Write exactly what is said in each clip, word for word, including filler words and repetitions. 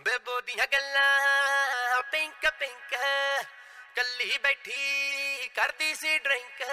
बेबो दियां गल्लां pink pink कल्ली बैठी करदी सी ड्रिंक।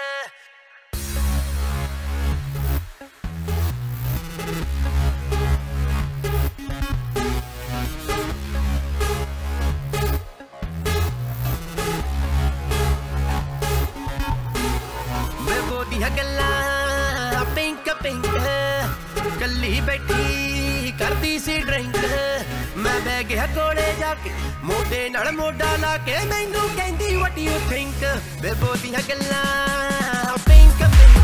बेबो दियां गल्लां पिंक पिंक कल्ली बैठी करदी सी ड्रिंक। मैं बह गया कोले जाके मोढे नाल मोढा ला के मैनू कहंदी व्हाट यू थिंक। बेबो दियां गल्लां pink pink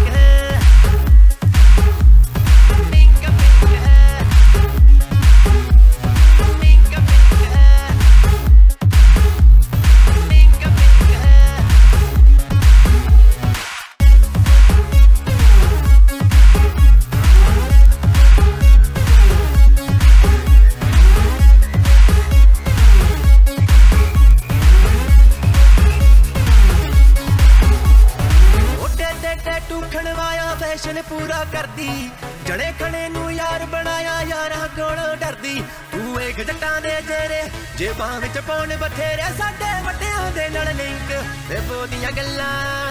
pink pink pink pink fashion पूरा करदी जड़े खड़े नू यार बनाया यारा कोलों डरदी। तू एक जट्टां दे जेरे जेबां विच पाउण बथेरे साडे वड्डियां दे नाल लिंक। बेबो दियां गल्लां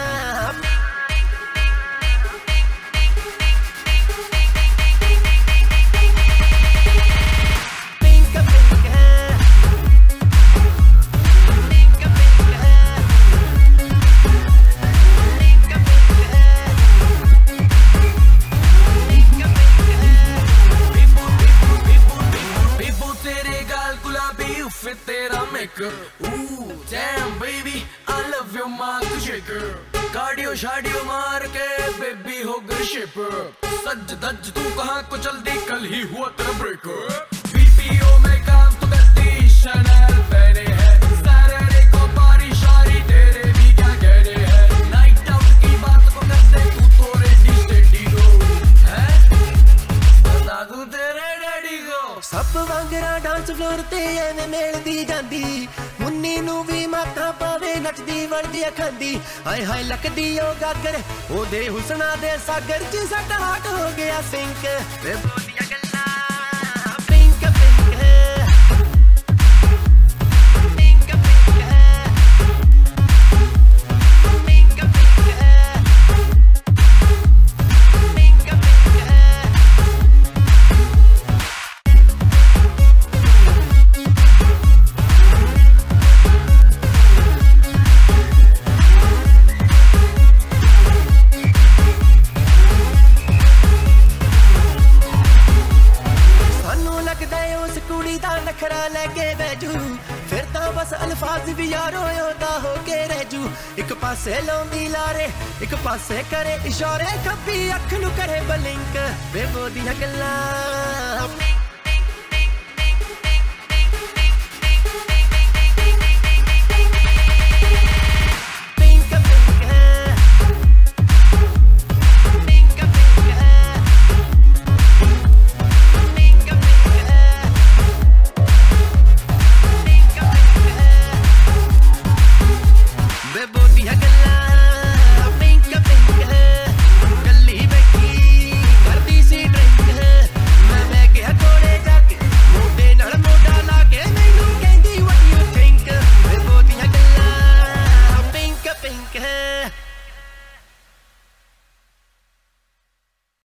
तेरा makeup ooh damn baby I love your mark shaker cardio शाडियो मार के बेबी हो गई शेपर। सज धज तू कहाँ को जल्दी कल ही हुआ तेरा ब्रेकअप। बीपीओ में काम तो करती शनल पहने है सैटरडे को बारी शारी तेरे भी क्या कहने है। नाइट आउट की बात को करते तू तो रेडी स्टेडी हो है बता दूं तेरे डैडी को। सब वांगरा डांस फ्लोर ते एवें मेलदी जांदी मुन्नी नू भी माथा पावे नचदी वलदी खांदी। हाय हाय लकदी ओ गागर ओदे हुसना दे सागर च साडा हार्ट हो गया सिंक। बेबो दियां गल्लां pink pink pink pink pink नखरा लेके बैजू फिर तो बस अल्फाज भी यारो होता हो के रहजू। एक पासे लाउंदी लारे एक पासे करे इशारे खब्बी अख नू करे बलिंक। बेबो दियां गल्लां